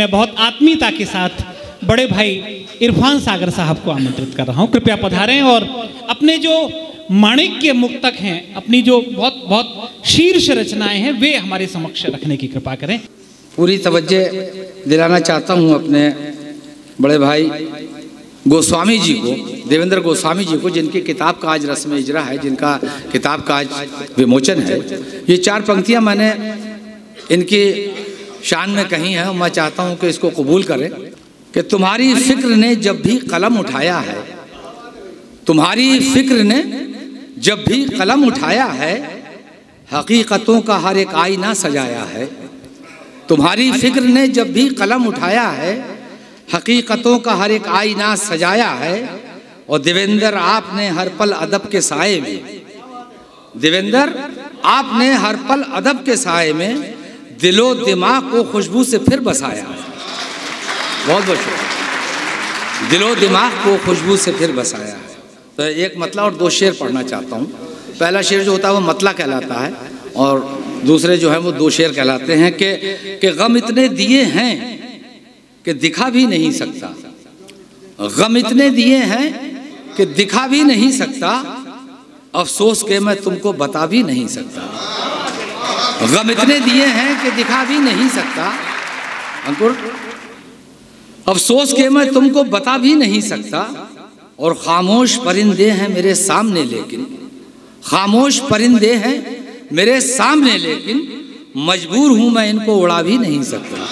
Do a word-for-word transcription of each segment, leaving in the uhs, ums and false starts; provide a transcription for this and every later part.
मैं बहुत आत्मीयता के साथ बड़े भाई इरफान सागर साहब को आमंत्रित कर रहा हूं। कृपया पधारें और अपने जो माणिक्य मुक्तक हैं, अपनी जो बहुत बहुत शीर्ष रचनाएं हैं, वे हमारे समक्ष रखने की कृपा करें। पूरी तवज्जो दिलाना चाहता हूं अपने बड़े भाई गोस्वामी जी को, देवेंद्र गोस्वामी जी को, जिनकी किताब का आज रस्म इजरा है, जिनका किताब का आज विमोचन है। ये चार पंक्तियां मैंने इनकी शान में कही हैं और मैं चाहता हूं कि इसको कबूल करें कि तुम्हारी फिक्र ने जब भी कलम उठाया है, तुम्हारी फिक्र ने जब भी कलम उठाया है, हकीकतों का हर एक आईना सजाया है। तुम्हारी फिक्र ने जब भी कलम उठाया है, हकीकतों का हर एक आईना सजाया है। और देवेंद्र आपने हर पल अदब के साए में, देवेंद्र आपने हर पल अदब के साए में दिलो दिमाग को खुशबू से फिर बसाया है। बहुत बहुत शुक्रिया। दिलो दिमाग को खुशबू से फिर बसाया है। तो एक मतला और दो शेर पढ़ना चाहता हूँ। पहला शेर जो होता है वो मतला कहलाता है और दूसरे जो है वो दो शेर कहलाते हैं कि कि गम इतने दिए हैं कि दिखा भी नहीं सकता, गम इतने दिए हैं कि दिखा भी नहीं सकता, अफसोस के मैं तुमको बता भी नहीं सकता। गम इतने दिए हैं कि दिखा भी नहीं सकता, अंकुर, अफसोस के मैं तुमको बता भी नहीं सकता। और खामोश परिंदे हैं मेरे सामने लेकिन, खामोश परिंदे हैं मेरे सामने लेकिन, मजबूर हूं मैं इनको उड़ा भी नहीं सकता।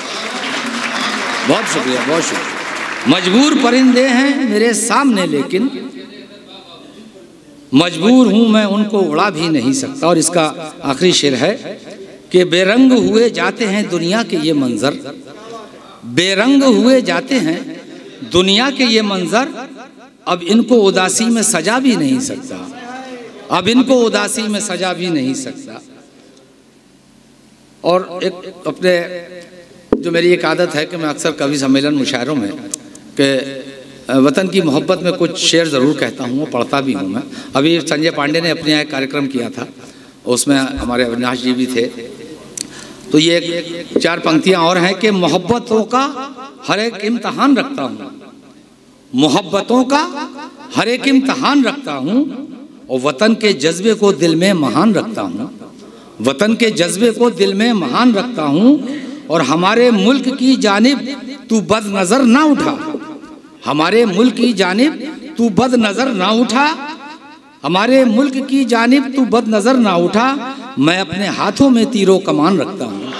बहुत शुक्रिया, बहुत शुक्रिया। मजबूर परिंदे हैं मेरे सामने लेकिन, मजबूर हूं मैं उनको उड़ा भी नहीं सकता। और इसका आखिरी शेर है कि बेरंग हुए जाते हैं दुनिया के ये मंजर, बेरंग हुए जाते हैं दुनिया के ये मंजर, अब इनको उदासी में सजा भी नहीं सकता, अब इनको उदासी में सजा भी नहीं सकता। और एक अपने जो मेरी एक आदत है कि मैं अक्सर कवि सम्मेलन मुशायरों में कि वतन की मोहब्बत में कुछ शेर ज़रूर कहता हूँ, पढ़ता भी हूँ मैं। अभी संजय पांडे ने अपने यहाँ एक कार्यक्रम किया था, उसमें हमारे अविनाश जी भी थे। तो ये चार पंक्तियाँ और हैं कि मोहब्बतों का हर एक इम्तहान रखता हूँ, मोहब्बतों का हर एक इम्तहान रखता हूँ, और वतन के जज्बे को दिल में महान रखता हूँ, वतन के जज्बे को दिल में महान रखता हूँ। और हमारे मुल्क की जानिब तू बद नज़र ना उठा, हमारे मुल्क की जानिब तू बद नज़र ना उठा, हमारे मुल्क की जानिब तू बद नज़र ना उठा। मैं अपने हाथों में तीरों कमान रखता हूँ,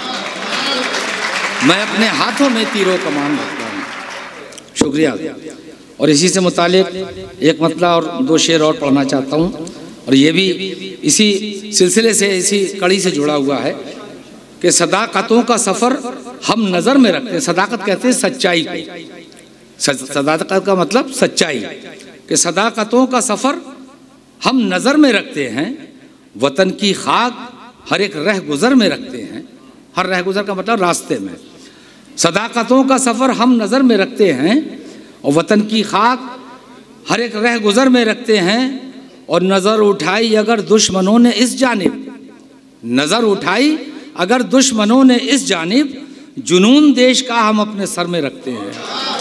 मैं अपने हाथों में तीरों कमान रखता हूँ। शुक्रिया। और इसी से मुतालिक एक मतला और दो शेर और पढ़ना चाहता हूँ, और ये भी इसी सिलसिले से, इसी कड़ी से जुड़ा हुआ है कि सदाकतों का सफ़र हम नज़र में रखते हैं। सदाकत कहते हैं सच्चाई को, सदाकत का मतलब सच्चाई, कि सदाकतों का सफ़र हम नज़र में रखते हैं, वतन की खाक हर एक रह गुज़र में रखते हैं। हर रह गुज़र का मतलब रास्ते में। सदाकतों का सफ़र हम नज़र में रखते हैं और वतन की खाक हर एक रह गुज़र में रखते हैं। और नज़र उठाई अगर दुश्मनों ने इस जानिब, नज़र उठाई अगर दुश्मनों ने इस जानिब, जुनून देश का हम अपने सर में रखते हैं,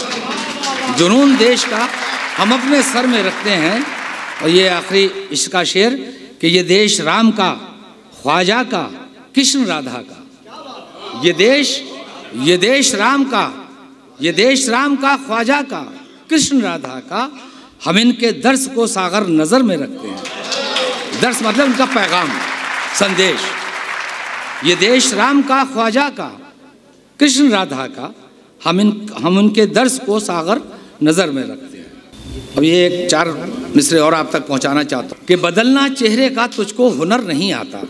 जुनून देश का हम अपने सर में रखते हैं। और ये आखिरी इसका शेर कि ये देश राम का, ख्वाजा का, कृष्ण राधा का, ये देश, ये देश राम का, ये देश राम का, ख्वाजा का, कृष्ण राधा का, हम इनके दर्स को सागर नज़र में रखते हैं। दर्स मतलब उनका पैगाम, संदेश। ये देश राम का, ख्वाजा का, कृष्ण राधा का, हम इन हम उनके दर्स को सागर नज़र में रखते हैं। अब ये एक चार मिसरे और आप तक पहुंचाना चाहता हूँ कि बदलना चेहरे का तुझको हुनर नहीं आता,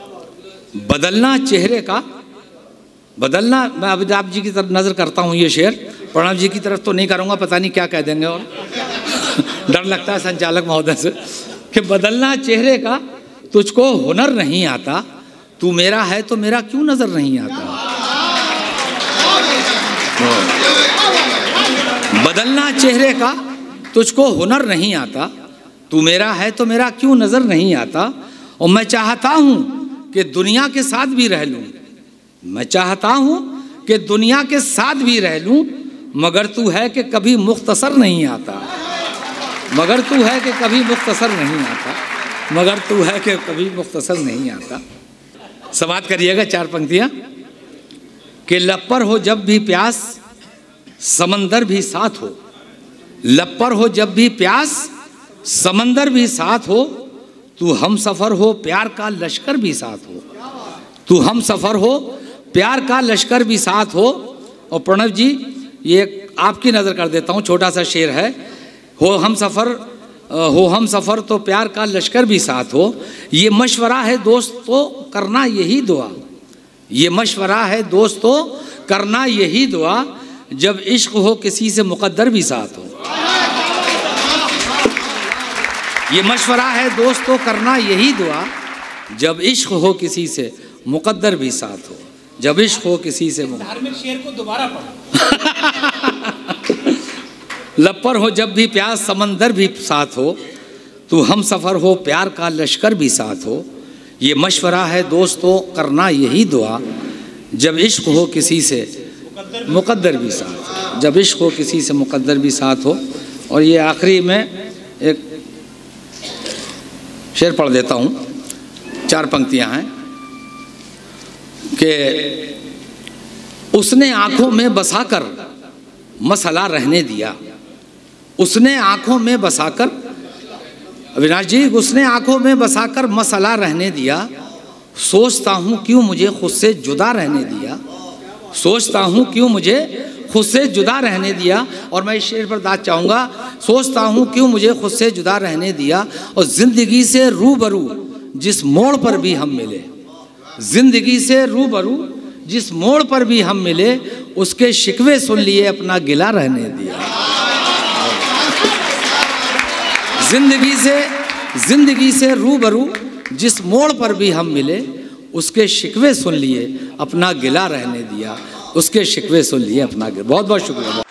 बदलना चेहरे का, बदलना। मैं अमिताभ जी की तरफ नज़र करता हूँ, ये शेर प्रणव जी की तरफ तो नहीं करूँगा, पता नहीं क्या कह देंगे और डर लगता है संचालक महोदय से, कि बदलना चेहरे का तुझको हुनर नहीं आता, तू मेरा है तो मेरा क्यों नज़र नहीं आता। बदलना चेहरे का तुझको हुनर नहीं आता, तू मेरा है तो मेरा क्यों नज़र नहीं आता। और मैं चाहता हूँ कि दुनिया के साथ भी रह लूँ, मैं चाहता हूँ कि दुनिया के साथ भी रह लूं, मगर तू है कि कभी मुख्तसर नहीं आता, मगर तू है कि कभी मुख्तसर नहीं आता, मगर तू है कि कभी मुख्तसर नहीं आता। समाप्त करिएगा चार पंक्तियां कि लब पर हो जब भी प्यास समंदर भी साथ हो, लब पर हो जब भी प्यास समंदर भी साथ हो, तू हम सफ़र हो प्यार का लश्कर भी साथ हो, तू हम सफ़र हो प्यार का लश्कर भी साथ हो। और प्रणव जी ये आपकी नज़र कर देता हूँ, छोटा सा शेर है, हो हम सफ़र हो हम सफ़र तो प्यार का लश्कर भी साथ हो, ये मशवरा है दोस्त तो करना यही दुआ, ये मशवरा है दोस्त तो करना यही दुआ, जब इश्क हो किसी से मुकद्दर भी साथ हो, ये मशवरा है दोस्त तो करना यही दुआ, जब इश्क हो किसी से मुकद्दर भी साथ हो, जब इश्क हो किसी से। धार्मिक शेर को दोबारा पढ़ो। लब पर हो जब भी प्यास समंदर भी साथ हो, तू हम सफ़र हो प्यार का लश्कर भी साथ हो, ये मशवरा है दोस्तों करना यही दुआ, जब इश्क हो किसी से मुकद्दर भी साथ, जब इश्क हो किसी से मुकद्दर भी साथ हो। और ये आखिरी में एक शेर पढ़ देता हूँ, चार पंक्तियाँ हैं कि उसने आँखों में बसाकर मसला रहने दिया, उसने आँखों में बसाकर, अविनाश जी, उसने आँखों में बसाकर मसला रहने दिया, सोचता हूँ क्यों मुझे खुद से जुदा रहने दिया, सोचता हूँ क्यों मुझे खुद से जुदा रहने दिया। और मैं इस शेर पर दाद चाहूँगा, सोचता हूँ क्यों मुझे खुद से जुदा रहने दिया, और ज़िंदगी से रूबरू जिस मोड़ पर भी हम मिले, ज़िंदगी से रूबरू जिस मोड़ पर भी हम मिले, उसके शिकवे सुन लिए अपना गिला रहने दिया, जिंदगी से जिंदगी से रूबरू जिस मोड़ पर भी हम मिले, उसके शिकवे सुन लिए अपना गिला रहने दिया, उसके शिकवे सुन लिए अपना गिला। बहुत बहुत शुक्रिया।